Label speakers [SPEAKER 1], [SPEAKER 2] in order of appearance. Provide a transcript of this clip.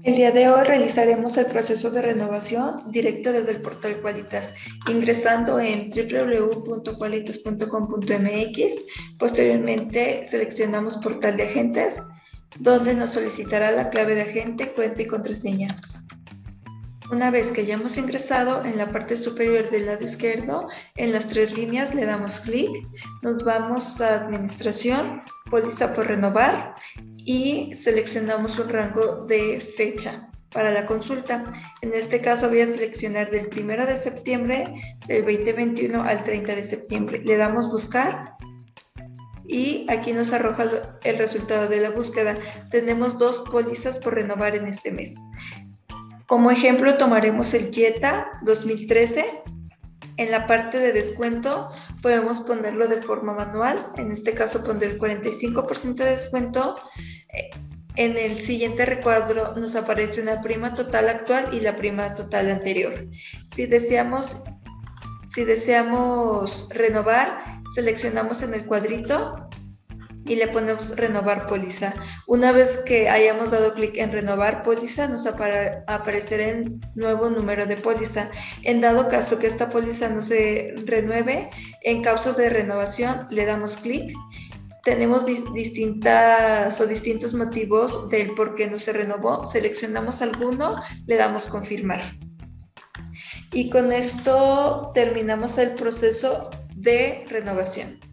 [SPEAKER 1] El día de hoy realizaremos el proceso de renovación directo desde el portal Qualitas, ingresando en www.qualitas.com.mx. Posteriormente seleccionamos portal de agentes, donde nos solicitará la clave de agente, cuenta y contraseña. Una vez que hayamos ingresado, en la parte superior del lado izquierdo, en las 3 líneas, le damos clic, nos vamos a Administración, Póliza por renovar y seleccionamos un rango de fecha para la consulta. En este caso voy a seleccionar del 1 de septiembre del 2021 al 30 de septiembre. Le damos Buscar y aquí nos arroja el resultado de la búsqueda. Tenemos 2 pólizas por renovar en este mes. Como ejemplo tomaremos el Jetta 2013. En la parte de descuento podemos ponerlo de forma manual. En este caso pondré el 45% de descuento. En el siguiente recuadro nos aparece una prima total actual y la prima total anterior. Si deseamos renovar, seleccionamos en el cuadrito y le ponemos renovar póliza. Una vez que hayamos dado clic en renovar póliza, nos aparecerá el nuevo número de póliza. En dado caso que esta póliza no se renueve, en causas de renovación le damos clic. Tenemos distintos motivos del por qué no se renovó. Seleccionamos alguno, le damos confirmar. Y con esto terminamos el proceso de renovación.